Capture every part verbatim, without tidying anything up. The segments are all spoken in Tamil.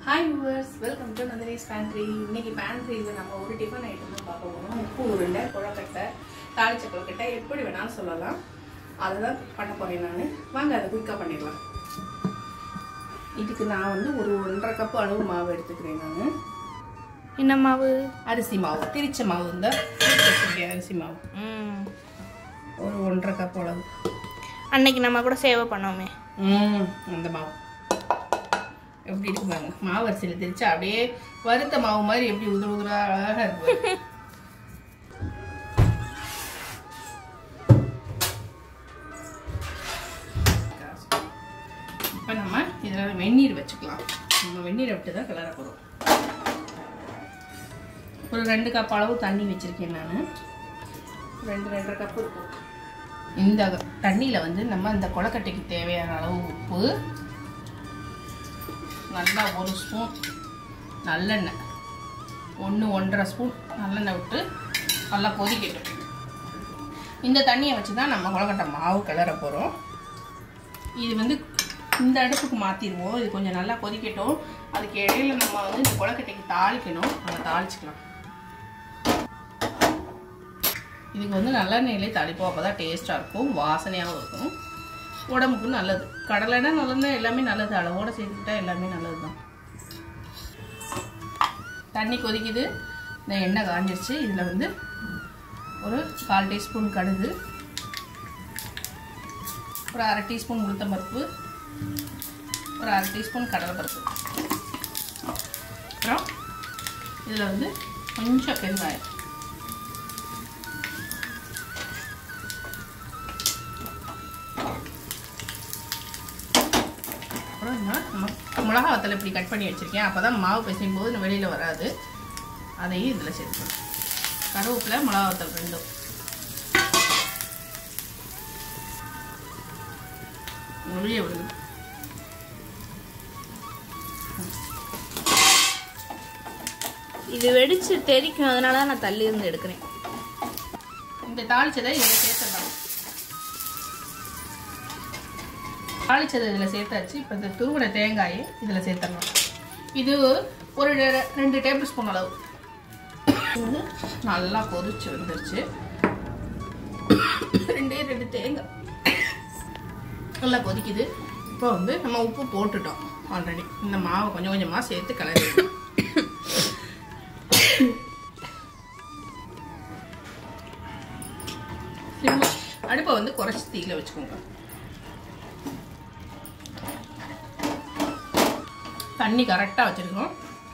Hi viewers, welcome to Nandini's Pantry. இன்னைக்கு pantryல நம்ம ஒரு டிஃபன் ஐட்டம் தான் பார்க்க போறோம். உப்பு உருண்டை, கொழக்கட்டை, தாளிச்ச கொழக்கட்டை எப்படி வேணாலும் சொல்லலாம். அதுதான் பண்ண போறேன் நான். வாங்க அதை குயிக்கா பண்ணிடலாம். இதுக்கு நான் வந்து ஒரு ஒன்றரை கப் அளவு மாவு எடுத்துக்கிறேன் நான். என்ன மாவு? அரிசி மாவு, திரிச்ச மாவு இந்த அரிசி மாவு. ம். ஒரு ஒன்றரை கப் அளவு. அன்னைக்கு நம்ம கூட சேவ் பண்ணோமே. ம், அந்த மாவு. எப்படி இருக்கு பாருங்க, மாவு அரிசியில் திரிச்சா அப்படியே வறுத்த மாவு மாதிரி எப்படி உதிர உதிரா அழகா இருக்கு. இப்போ நம்ம இதில் வெந்நீர் வச்சுக்கலாம். நம்ம வெந்நீரை விட்டு தான் கிளற போகிறோம். ஒரு ரெண்டு கப் அளவு தண்ணி வச்சுருக்கேன் நான். ரெண்டு ரெண்டரை கப்பு இருக்கும். இந்த தண்ணியில் வந்து நம்ம இந்த கொழக்கட்டைக்கு தேவையான அளவு உப்பு, நல்லா ஒரு ஸ்பூன் நல்லெண்ணெய், ஒன்று ஒன்றரை ஸ்பூன் நல்லெண்ணெய் விட்டு நல்லா கொதிக்கட்டும். இந்த தண்ணியை வச்சு தான் நம்ம கொழக்கட்டை மாவு கிளற போகிறோம். இது வந்து இந்த அடுப்புக்கு மாற்றிடுவோம். இது கொஞ்சம் நல்லா கொதிக்கட்டும். அதுக்கு இடையில நம்ம வந்து இந்த கொழக்கட்டைக்கு தாளிக்கணும். நம்ம தாளிச்சிக்கலாம். இதுக்கு வந்து நல்லெண்ணெயிலே தாளிப்போம். அப்போ தான் டேஸ்ட்டாக இருக்கும், வாசனையாகவும் இருக்கும், உடம்புக்கு நல்லது. கடலைனா நல்லெண்ணெய் எல்லாமே நல்லது, அளவோடு சேர்த்துக்கிட்டா எல்லாமே நல்லது தான். தண்ணி கொதிக்குது, இந்த எண்ணெய் காஞ்சிருச்சு. இதில் வந்து ஒரு கால் டீஸ்பூன் கடுகு, ஒரு அரை டீஸ்பூன் உளுத்தம்பருப்பு, ஒரு அரை டீஸ்பூன் கடலைப்பருப்பு, அப்புறம் இதில் வந்து கொஞ்சம் பெருங்காயம், மிளகா வத்தலை இப்படி கட் பண்ணி வச்சுருக்கேன். அப்போ தான் மாவு பிசையும் போது வெளியில் வராது. அதையும் இதில் சேர்த்துக்கணும். கருவேப்பிலை, மிளகா வத்தல் ரெண்டும். வெளியே விடுங்க. இது வெடிச்சு தெரிக்கும், அதனால தான் நான் தள்ளி இருந்து எடுக்கிறேன். இந்த தாளிச்சதை இதில் சேர்த்துடலாம். தாளிச்சதை இதில் சேர்த்தாச்சு. இப்போ இந்த தூவின தேங்காயை இதில் சேர்த்துடலாம். இது ஒரு ரெண்டு டேபிள் ஸ்பூன் அளவு. இது நல்லா கொதிச்சு வந்துருச்சு. ரெண்டே ரெண்டு தேங்காய் நல்லா கொதிக்குது. இப்போ வந்து நம்ம உப்பு போட்டுட்டோம் ஆல்ரெடி. இந்த மாவை கொஞ்சம் கொஞ்சமாக சேர்த்து கலரிடலாம். அடுப்பை வந்து குறைச்சி தீயில வச்சுக்கோங்க. தண்ணி கரெக்டாக வச்சுருக்கோம்.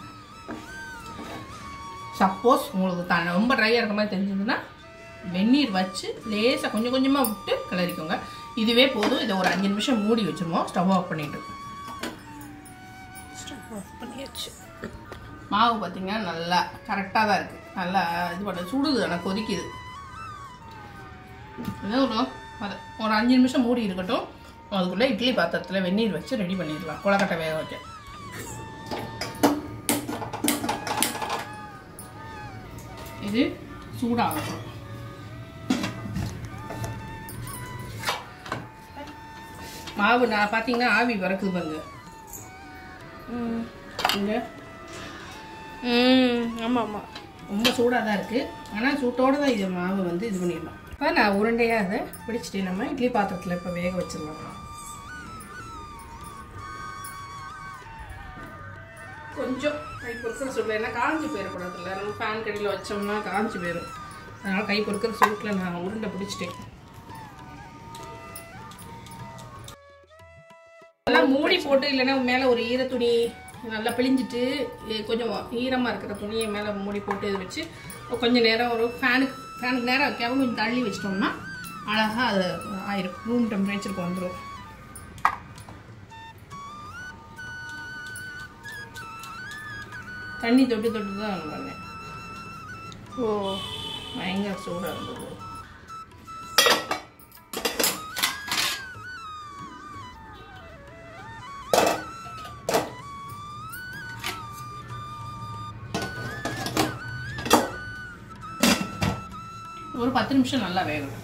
சப்போஸ் உங்களுக்கு த ரொம்ப ட்ரையாக இருக்க மாதிரி தெரிஞ்சதுன்னா வெந்நீர் வச்சு லேசாக கொஞ்சம் கொஞ்சமாக விட்டு கிளறிக்கோங்க. இதுவே போதும். இதை ஒரு அஞ்சு நிமிஷம் மூடி வச்சுருவோம். ஸ்டவ் ஆஃப் பண்ணிட்டு ஸ்டவ் ஆஃப் பண்ணியாச்சு. மாவு பார்த்திங்கன்னா நல்லா கரெக்டாக தான் இருக்குது. நல்லா இது பண்ண சுடுது, ஆனால் கொதிக்குது. ஒரு அதை ஒரு அஞ்சு நிமிஷம் மூடி இருக்கட்டும். அதுக்குள்ளே இட்லி பாத்திரத்தில் வெந்நீர் வச்சு ரெடி பண்ணிடலாம் கொழக்கட்டை வேக வைக்க. இது சூடாகட்டும். மாவு நான் பார்த்தீங்கன்னா ஆவி பறக்குது பாருங்க. ம் இங்கே ம் ஆமாம் ஆமாம், ரொம்ப சூடாக தான் இருக்குது. ஆனால் சூட்டோடு தான் இது மாவு வந்து இது பண்ணிடலாம். இப்போ நான் உருண்டையாக அதை பிடிச்சிட்டு நம்ம இட்லி பாத்திரத்தில் இப்போ வேக வச்சிடலாம். கொஞ்சம் கை பொறுக்கிற சூட்டில், ஏன்னா காஞ்சி போயிடக்கூடாதுல்ல. நம்ம ஃபேன் கடையில் வச்சோம்னா காஞ்சி போயிடும். அதனால் கை பொறுக்கிற சூட்டில் நான் உருண்டை பிடிச்சிட்டேன். நல்லா மூடி போட்டு, இல்லைன்னா மேலே ஒரு ஈர துணி நல்லா பிழிஞ்சிட்டு கொஞ்சம் ஈரமாக இருக்கிற துணியை மேலே மூடி போட்டு இது வச்சு கொஞ்சம் நேரம் ஒரு ஃபேனுக்கு ஃபேனுக்கு நேரம் வைக்காம கொஞ்சம் தள்ளி வச்சிட்டோம்னா அழகாக அது ஆயிரும். ரூம் டெம்பரேச்சருக்கு வந்துடும். தண்ணி தொட்டு தொட்டு தான் நான் பண்ணேன். ஓ பயங்கர சூடாக இருந்தது. ஒரு பத்து நிமிஷம் நல்லா வேகணும்.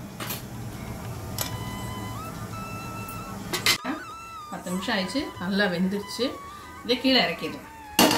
பத்து நிமிஷம் ஆயிடுச்சு, நல்லா வெந்துருச்சு. இதை கீழே இறக்கிடுறேன்.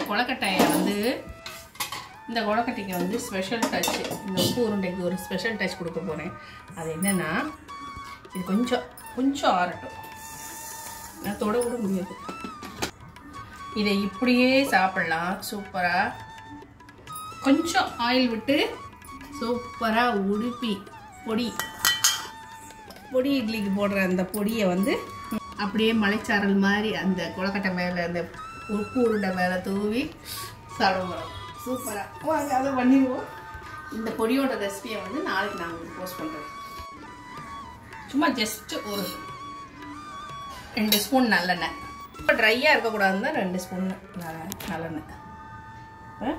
கொழுக்கட்டையை வந்து இந்த கொழுக்கட்டைக்கு வந்து ஸ்பெஷல் டச், இந்த உப்பு உருண்டைக்கு ஒரு ஸ்பெஷல் டச் கொடுக்க போகிறேன். அது என்னென்னா, இது கொஞ்சம் கொஞ்சம் ஆறட்டும். நான் தொட கூட முடியாது. இதை இப்படியே சாப்பிட்லாம் சூப்பராக. கொஞ்சம் ஆயில் விட்டு சூப்பராக உடுப்பி பொடி பொடி இட்லிக்கு போடுற அந்த பொடியை வந்து அப்படியே மலைச்சாரல் மாதிரி அந்த கொழுக்கட்டை மேலே அந்த உப்பு உருண்டை மேலே தூவி சாப்பிடுவோம். சூப்பராக வாங்க அதை பண்ணிடுவோம். இந்த பொடியோட ரெசிபியை வந்து நாளைக்கு நான் உங்களுக்கு போஸ்ட் பண்ணுறேன். சும்மா ஜஸ்ட்டு ஒரு ரெண்டு ஸ்பூன் நல்லெண்ணெய். இப்போ ட்ரையாக இருக்கக்கூடாதுன்னு தான் ரெண்டு ஸ்பூன் நல்லெண்ணெய்.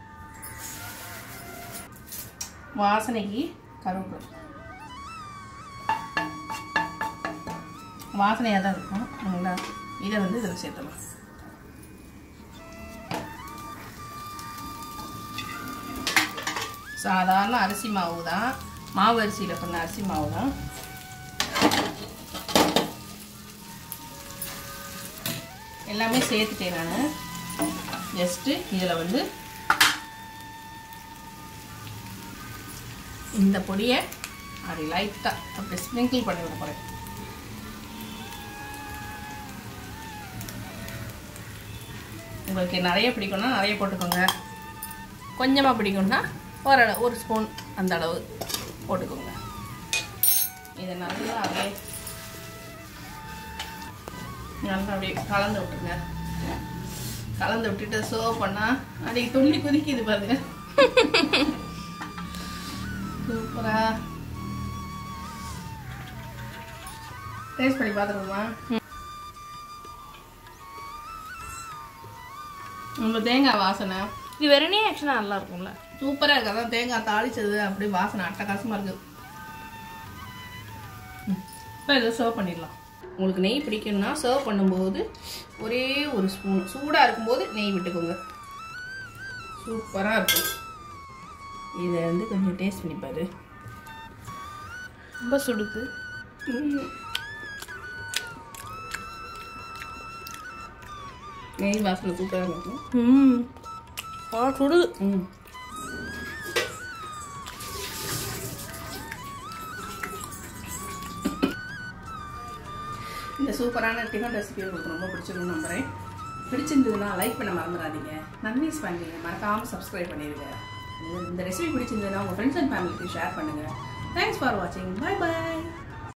வாசனைக்கு கருவேப்பிலை வாசனையாக தான் இருக்கும். நல்லா இதை வந்து இதில் சேர்த்துலாம். சாதாரண அரிசி மாவு தான், மாவு அரிசியில் பண்ண அரிசி மாவு தான். எல்லாமே சேர்த்துட்டேன் நான். ஜஸ்ட்டு இதில் வந்து இந்த பொடியை அப்படி லைட்டாக அப்படி ஸ்ப்ரிங்கிள் பண்ணி விட போகிறேன். உங்களுக்கு நிறைய பிடிக்கும்னா நிறைய போட்டுக்கோங்க, கொஞ்சமாக பிடிக்கும்னா ஒரு ஒரு ஸ்பூன் அந்த அளவு போட்டுக்கோங்க. இதை நல்லா அப்படியே நல்லா அப்படியே கலந்து விட்டுருங்க. கலந்து விட்டுட்டு சர்வ் பண்ணால் அன்றைக்கி துள்ளி குதிக்குது பாருங்க. சூப்பரா டேஸ்ட் பண்ணி பார்த்துருவோமா? நம்ம தேங்காய் வாசனை இது வெறுனே ஆக்சுவலாக நல்லா இருக்கும்ல. சூப்பராக இருக்குது. அதான் தேங்காய் தாளிச்சது அப்படி வாசனை அட்டகாசமாக இருக்குது. இப்போ இதை சர்வ் பண்ணிடலாம். உங்களுக்கு நெய் பிடிக்கும்னா சர்வ் பண்ணும்போது ஒரே ஒரு ஸ்பூன் சூடாக இருக்கும்போது நெய் விட்டுக்கோங்க. சூப்பராக இருக்கும். இதை வந்து கொஞ்சம் டேஸ்ட் பண்ணிப்பாரு. ரொம்ப சுடுது. நெய் வாசனை சூப்பராக இருக்கும். ம் ஆ சுடுது. ம் இந்த சூப்பரான டிஃபன் ரெசிபி உங்களுக்கு ரொம்ப பிடிச்சிருக்குன்னு நம்புகிறேன். பிடிச்சிருந்ததுன்னா லைக் பண்ண மறந்துடாதீங்க. நன்மைஸ் பண்ணுங்க, மறக்காமல் சப்ஸ்கிரைப் பண்ணிடுங்க. இந்த ரெசிபி பிடிச்சிருந்ததுன்னா உங்கள் ஃப்ரெண்ட்ஸ் அண்ட் ஃபேமிலிக்கு ஷேர் பண்ணுங்கள். தேங்க்ஸ் ஃபார் வாட்சிங். பாய் பாய்.